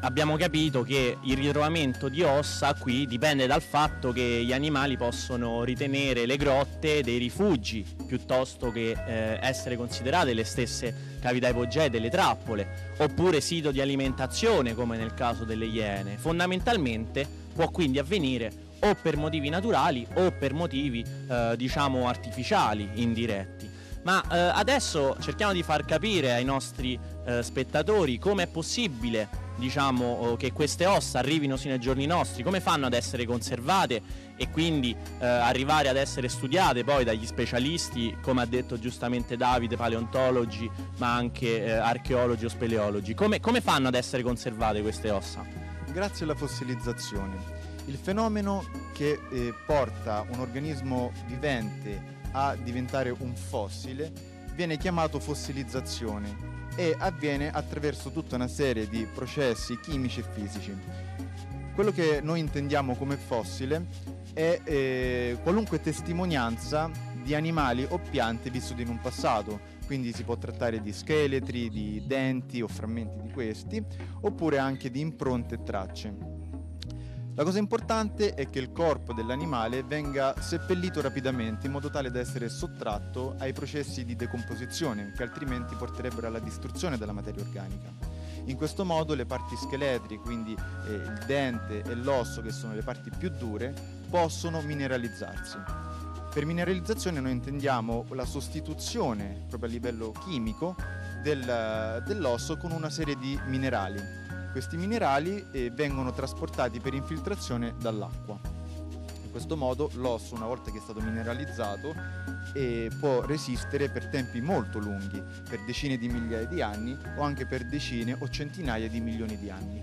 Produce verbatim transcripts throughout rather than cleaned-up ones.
abbiamo capito che il ritrovamento di ossa qui dipende dal fatto che gli animali possono ritenere le grotte dei rifugi piuttosto che eh, essere considerate le stesse cavità ipogee delle trappole, oppure sito di alimentazione come nel caso delle iene. Fondamentalmente può quindi avvenire o per motivi naturali o per motivi eh, diciamo artificiali, indiretti. Ma eh, adesso cerchiamo di far capire ai nostri eh, spettatori come è possibile, diciamo, che queste ossa arrivino sino ai giorni nostri, come fanno ad essere conservate e quindi eh, arrivare ad essere studiate poi dagli specialisti, come ha detto giustamente Davide, paleontologi, ma anche eh, archeologi o speleologi. Come, come fanno ad essere conservate queste ossa? Grazie alla fossilizzazione. Il fenomeno che eh, porta un organismo vivente a diventare un fossile viene chiamato fossilizzazione e avviene attraverso tutta una serie di processi chimici e fisici. Quello che noi intendiamo come fossile è eh, qualunque testimonianza di animali o piante vissuti in un passato, quindi si può trattare di scheletri, di denti o frammenti di questi, oppure anche di impronte e tracce. La cosa importante è che il corpo dell'animale venga seppellito rapidamente in modo tale da essere sottratto ai processi di decomposizione che altrimenti porterebbero alla distruzione della materia organica. In questo modo le parti scheletri, quindi eh, il dente e l'osso, che sono le parti più dure, possono mineralizzarsi. Per mineralizzazione noi intendiamo la sostituzione proprio a livello chimico del, dell'osso con una serie di minerali. Questi minerali eh, vengono trasportati per infiltrazione dall'acqua. In questo modo l'osso, una volta che è stato mineralizzato, eh, può resistere per tempi molto lunghi, per decine di migliaia di anni o anche per decine o centinaia di milioni di anni.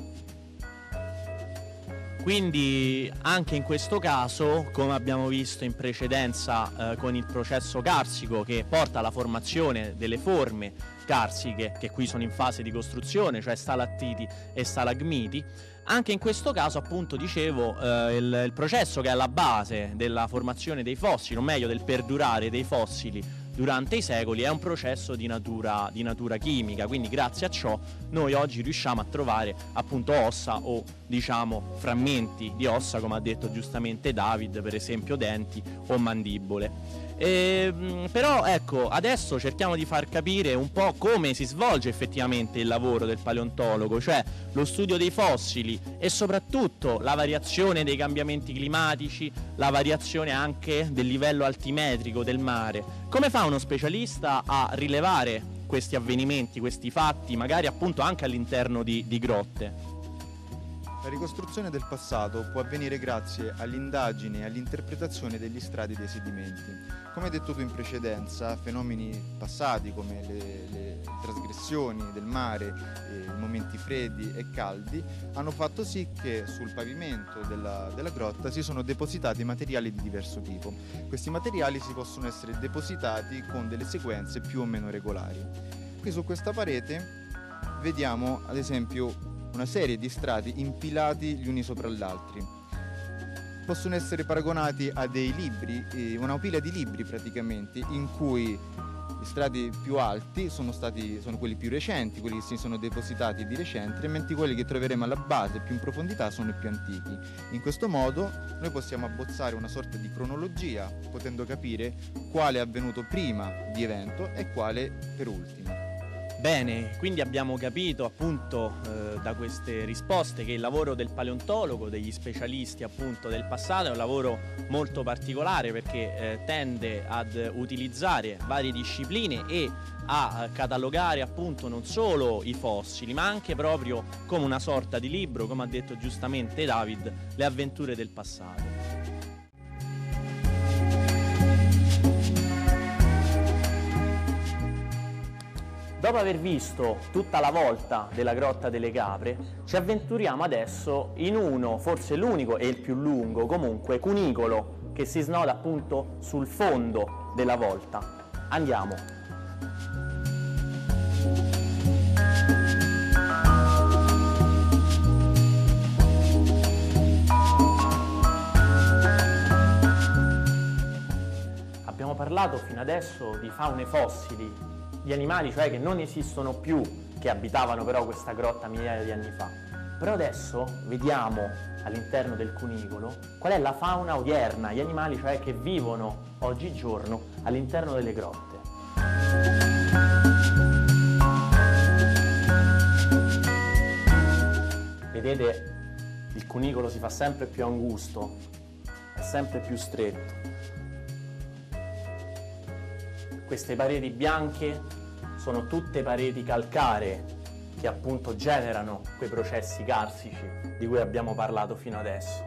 Quindi anche in questo caso, come abbiamo visto in precedenza eh, con il processo carsico che porta alla formazione delle forme carsiche che qui sono in fase di costruzione, cioè stalattiti e stalagmiti, anche in questo caso appunto dicevo eh, il, il processo che è alla base della formazione dei fossili, o meglio del perdurare dei fossili durante i secoli, è un processo di natura, di natura chimica, quindi grazie a ciò noi oggi riusciamo a trovare appunto ossa o diciamo frammenti di ossa, come ha detto giustamente David, per esempio denti o mandibole. E, però ecco, adesso cerchiamo di far capire un po' come si svolge effettivamente il lavoro del paleontologo, cioè lo studio dei fossili e soprattutto la variazione dei cambiamenti climatici, la variazione anche del livello altimetrico del mare. Come fa uno specialista a rilevare questi avvenimenti, questi fatti, magari appunto anche all'interno di, di grotte? La ricostruzione del passato può avvenire grazie all'indagine e all'interpretazione degli strati dei sedimenti. Come hai detto tu in precedenza, fenomeni passati come le, le trasgressioni del mare, eh, i momenti freddi e caldi, hanno fatto sì che sul pavimento della, della grotta si sono depositati materiali di diverso tipo. Questi materiali si possono essere depositati con delle sequenze più o meno regolari. Qui su questa parete vediamo ad esempio una serie di strati impilati gli uni sopra gli altri. Possono essere paragonati a dei libri, una pila di libri praticamente, in cui gli strati più alti sono, stati, sono quelli più recenti, quelli che si sono depositati di recente, mentre quelli che troveremo alla base più in profondità sono i più antichi. In questo modo noi possiamo abbozzare una sorta di cronologia, potendo capire quale è avvenuto prima di evento e quale per ultimo. Bene, quindi abbiamo capito appunto eh, da queste risposte che il lavoro del paleontologo, degli specialisti appunto del passato, è un lavoro molto particolare perché eh, tende ad utilizzare varie discipline e a catalogare appunto non solo i fossili ma anche proprio come una sorta di libro, come ha detto giustamente David, le avventure del passato. Dopo aver visto tutta la volta della Grotta delle Capre, ci avventuriamo adesso in uno, forse l'unico e il più lungo comunque, cunicolo che si snoda appunto sul fondo della volta. Andiamo! Abbiamo parlato fino adesso di faune fossili, di animali cioè che non esistono più, che abitavano però questa grotta migliaia di anni fa. Però adesso vediamo all'interno del cunicolo qual è la fauna odierna, gli animali cioè che vivono oggigiorno all'interno delle grotte. Vedete, il cunicolo si fa sempre più angusto, è sempre più stretto. Queste pareti bianche sono tutte pareti calcaree che appunto generano quei processi carsici di cui abbiamo parlato fino adesso.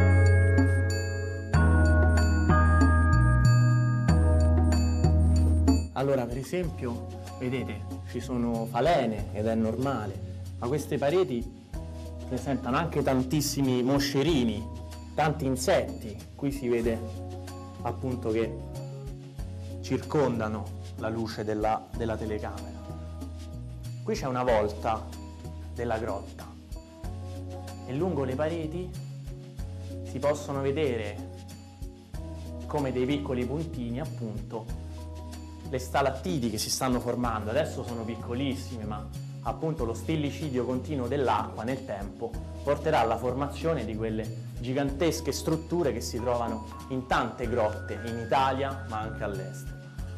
Allora, per esempio, vedete, ci sono falene ed è normale, ma queste pareti presentano anche tantissimi moscerini, tanti insetti. Qui si vede appunto che circondano la luce della, della telecamera. Qui c'è una volta della grotta e lungo le pareti si possono vedere come dei piccoli puntini appunto le stalattiti che si stanno formando. Adesso sono piccolissime, ma appunto lo stillicidio continuo dell'acqua nel tempo porterà alla formazione di quelle gigantesche strutture che si trovano in tante grotte in Italia ma anche all'estero.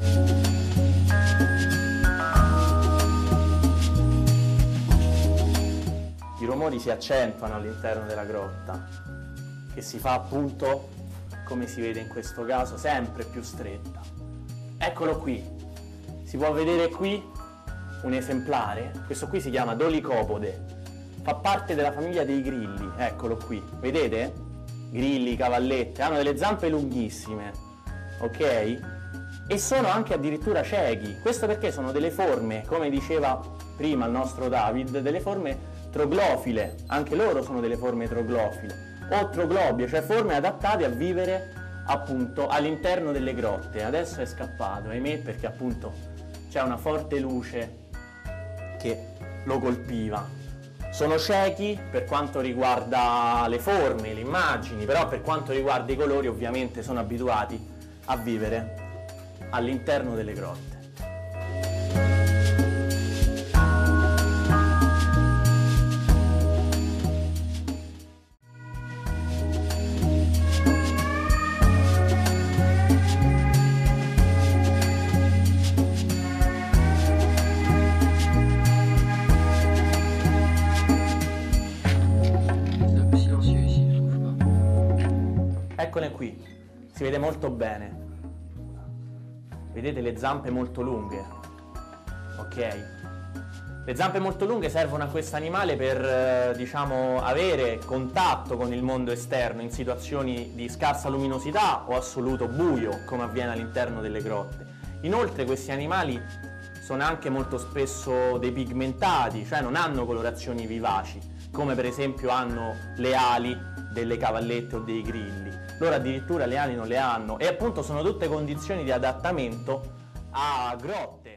I rumori si accentuano all'interno della grotta, che si fa appunto, come si vede in questo caso, sempre più stretta. Eccolo qui, si può vedere qui un esemplare, questo qui si chiama Dolicopode, fa parte della famiglia dei grilli, eccolo qui, vedete? Grilli, cavallette, hanno delle zampe lunghissime, ok? E sono anche addirittura ciechi, questo perché sono delle forme, come diceva prima il nostro David, delle forme troglofile, anche loro sono delle forme troglofile, o troglobie, cioè forme adattate a vivere appunto all'interno delle grotte. Adesso è scappato, ahimè, perché appunto c'è una forte luce che lo colpiva. Sono ciechi per quanto riguarda le forme, le immagini, però per quanto riguarda i colori ovviamente sono abituati a vivere all'interno delle grotte. Eccole qui, si vede molto bene, vedete le zampe molto lunghe, ok? Le zampe molto lunghe servono a questo animale per, eh, diciamo, avere contatto con il mondo esterno in situazioni di scarsa luminosità o assoluto buio, come avviene all'interno delle grotte. Inoltre questi animali sono anche molto spesso depigmentati, cioè non hanno colorazioni vivaci, come per esempio hanno le ali delle cavallette o dei grilli. Loro addirittura le ali non le hanno e appunto sono tutte condizioni di adattamento a grotte.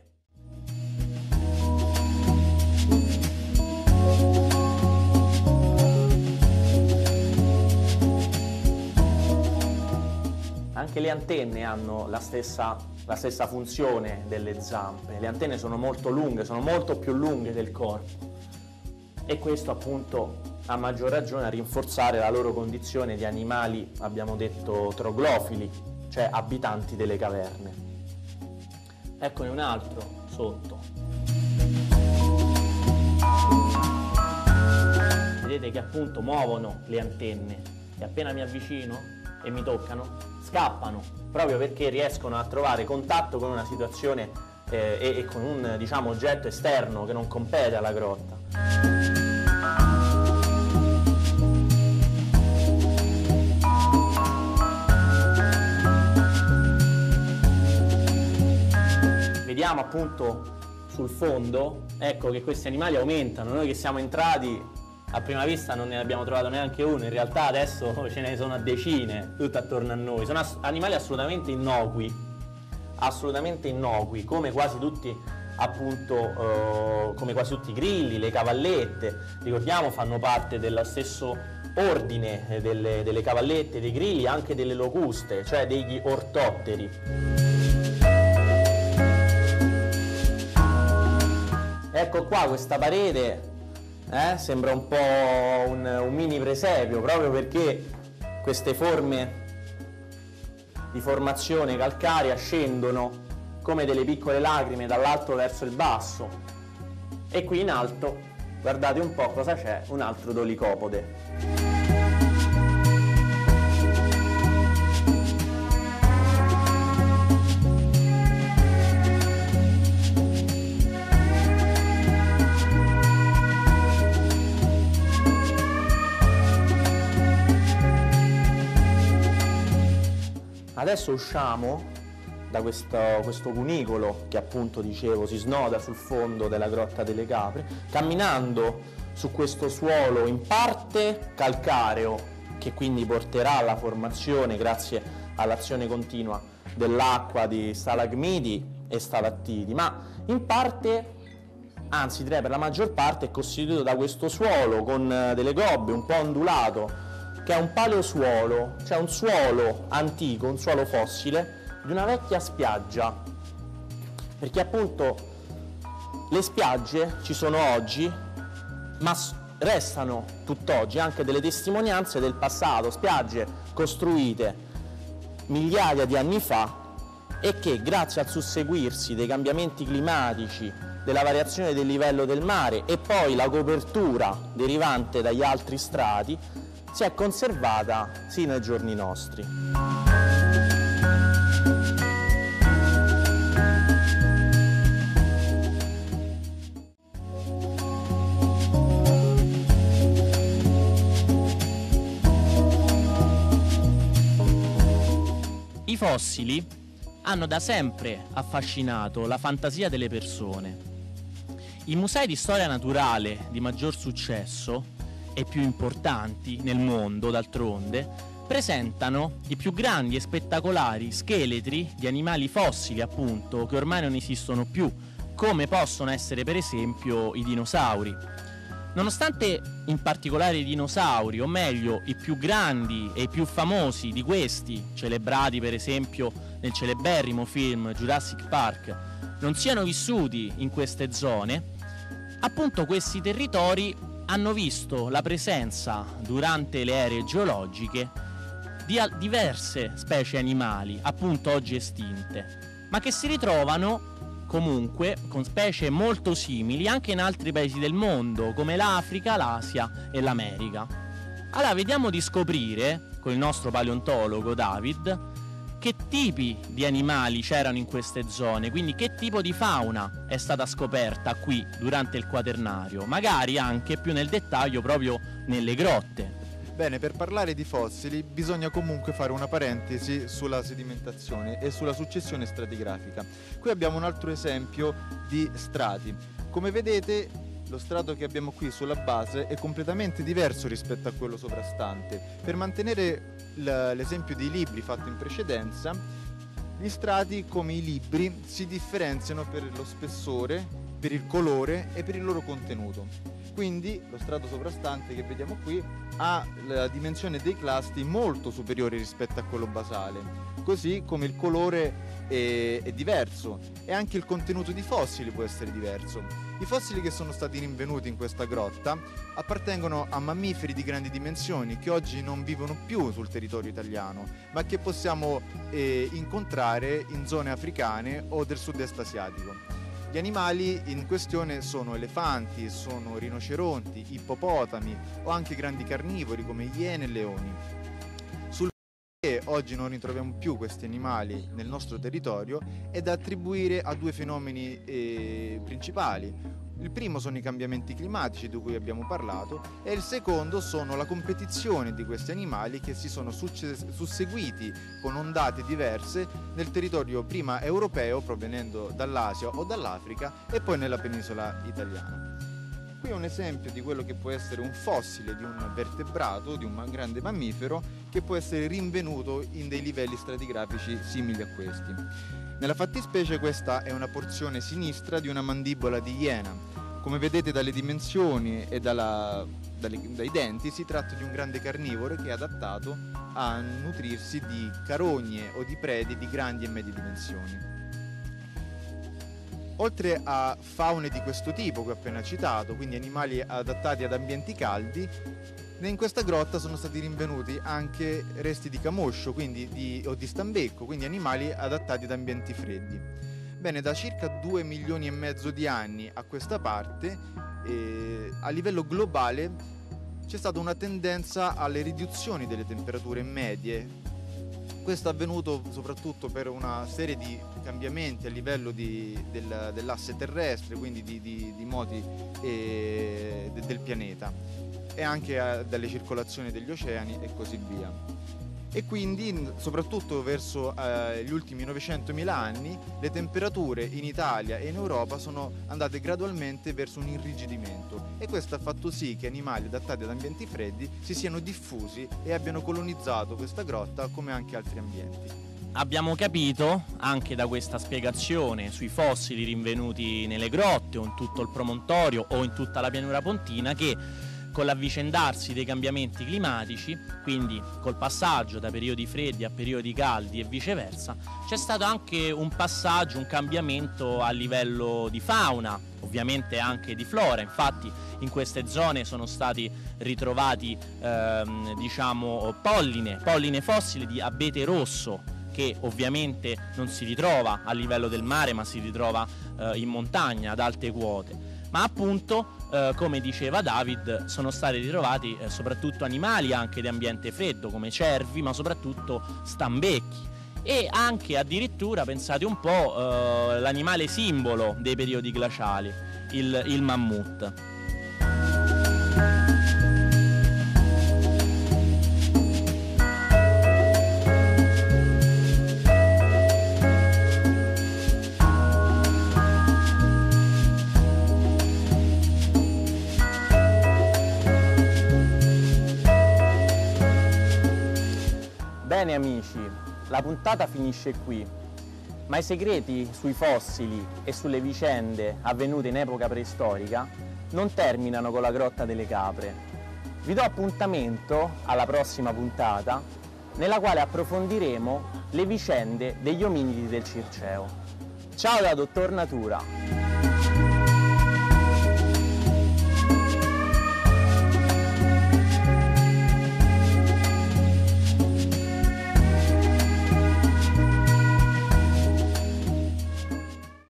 Anche le antenne hanno la stessa, la stessa funzione delle zampe. Le antenne sono molto lunghe, sono molto più lunghe del corpo e questo appunto a maggior ragione a rinforzare la loro condizione di animali, abbiamo detto, troglofili, cioè abitanti delle caverne. Eccone un altro sotto. Vedete che appunto muovono le antenne e appena mi avvicino e mi toccano, scappano, proprio perché riescono a trovare contatto con una situazione eh, e, e con un, diciamo, oggetto esterno che non compete alla grotta. Vediamo appunto sul fondo, ecco che questi animali aumentano. Noi che siamo entrati a prima vista non ne abbiamo trovato neanche uno, in realtà adesso ce ne sono a decine tutto attorno a noi. Sono ass- animali assolutamente innocui, assolutamente innocui, come quasi tutti appunto eh, come quasi tutti i grilli, le cavallette, ricordiamo fanno parte dello stesso ordine eh, delle, delle cavallette, dei grilli, anche delle locuste, cioè degli ortotteri. Ecco qua questa parete, eh? Sembra un po' un, un mini presepio, proprio perché queste forme di formazione calcarea scendono come delle piccole lacrime dall'alto verso il basso, e qui in alto, guardate un po' cosa c'è, un altro dolicopode. Adesso usciamo da questo, questo cunicolo che appunto dicevo si snoda sul fondo della Grotta delle Capre, camminando su questo suolo in parte calcareo, che quindi porterà alla formazione, grazie all'azione continua dell'acqua, di stalagmiti e stalattiti, ma in parte, anzi direi per la maggior parte, è costituito da questo suolo con delle gobbe, un po' ondulato, che è un paleosuolo, cioè un suolo antico, un suolo fossile di una vecchia spiaggia, perché appunto le spiagge ci sono oggi, ma restano tutt'oggi anche delle testimonianze del passato, spiagge costruite migliaia di anni fa e che grazie al susseguirsi dei cambiamenti climatici, della variazione del livello del mare e poi la copertura derivante dagli altri strati si è conservata sino ai giorni nostri. I fossili hanno da sempre affascinato la fantasia delle persone. I musei di storia naturale di maggior successo e più importanti nel mondo, d'altronde, presentano i più grandi e spettacolari scheletri di animali fossili, appunto, che ormai non esistono più, come possono essere per esempio i dinosauri. Nonostante in particolare i dinosauri, o meglio i più grandi e i più famosi di questi, celebrati per esempio nel celeberrimo film Jurassic Park, non siano vissuti in queste zone, appunto questi territori hanno visto la presenza durante le ere geologiche di diverse specie animali, appunto oggi estinte, ma che si ritrovano comunque con specie molto simili anche in altri paesi del mondo, come l'Africa, l'Asia e l'America. Allora vediamo di scoprire, con il nostro paleontologo David, che tipi di animali c'erano in queste zone, quindi che tipo di fauna è stata scoperta qui durante il Quaternario, magari anche più nel dettaglio proprio nelle grotte. Bene, per parlare di fossili bisogna comunque fare una parentesi sulla sedimentazione e sulla successione stratigrafica. Qui abbiamo un altro esempio di strati. Come vedete, lo strato che abbiamo qui sulla base è completamente diverso rispetto a quello sovrastante. Per mantenere l'esempio dei libri fatto in precedenza, gli strati, come i libri, si differenziano per lo spessore, per il colore e per il loro contenuto. Quindi lo strato sovrastante che vediamo qui ha la dimensione dei clasti molto superiore rispetto a quello basale, così come il colore è, è diverso e anche il contenuto di fossili può essere diverso. I fossili che sono stati rinvenuti in questa grotta appartengono a mammiferi di grandi dimensioni che oggi non vivono più sul territorio italiano, ma che possiamo eh, incontrare in zone africane o del sud-est asiatico. Gli animali in questione sono elefanti, sono rinoceronti, ippopotami o anche grandi carnivori come iene e leoni. Sul perché oggi non ritroviamo più questi animali nel nostro territorio è da attribuire a due fenomeni eh, principali. Il primo sono i cambiamenti climatici di cui abbiamo parlato e il secondo sono la competizione di questi animali che si sono susseguiti con ondate diverse nel territorio prima europeo provenendo dall'Asia o dall'Africa e poi nella penisola italiana. Qui è un esempio di quello che può essere un fossile di un vertebrato, di un grande mammifero che può essere rinvenuto in dei livelli stratigrafici simili a questi. Nella fattispecie questa è una porzione sinistra di una mandibola di iena. Come vedete dalle dimensioni e dalla, dalle, dai denti si tratta di un grande carnivoro che è adattato a nutrirsi di carogne o di prede di grandi e medie dimensioni. Oltre a faune di questo tipo che ho appena citato, quindi animali adattati ad ambienti caldi, in questa grotta sono stati rinvenuti anche resti di camoscio, quindi di, o di stambecco, quindi animali adattati ad ambienti freddi. Bene, da circa due milioni e mezzo di anni a questa parte, eh, a livello globale c'è stata una tendenza alle riduzioni delle temperature medie. Questo è avvenuto soprattutto per una serie di cambiamenti a livello di, del, dell'asse terrestre, quindi di, di, di moti eh, de, del pianeta, e anche eh, dalle circolazioni degli oceani e così via. E quindi, soprattutto verso eh, gli ultimi novecentomila anni, le temperature in Italia e in Europa sono andate gradualmente verso un irrigidimento, e questo ha fatto sì che animali adattati ad ambienti freddi si siano diffusi e abbiano colonizzato questa grotta, come anche altri ambienti. Abbiamo capito anche da questa spiegazione sui fossili rinvenuti nelle grotte o in tutto il promontorio o in tutta la pianura pontina che con l'avvicendarsi dei cambiamenti climatici, quindi col passaggio da periodi freddi a periodi caldi e viceversa, c'è stato anche un passaggio, un cambiamento a livello di fauna, ovviamente anche di flora. Infatti in queste zone sono stati ritrovati ehm, diciamo polline, polline fossili di abete rosso, che ovviamente non si ritrova a livello del mare, ma si ritrova eh, in montagna ad alte quote. Ma appunto, eh, come diceva David, sono stati ritrovati eh, soprattutto animali anche di ambiente freddo, come cervi, ma soprattutto stambecchi, e anche addirittura, pensate un po', eh, l'animale simbolo dei periodi glaciali, il, il mammut. Bene amici, la puntata finisce qui, ma i segreti sui fossili e sulle vicende avvenute in epoca preistorica non terminano con la Grotta delle Capre. Vi do appuntamento alla prossima puntata, nella quale approfondiremo le vicende degli ominidi del Circeo. Ciao da Dottor Natura!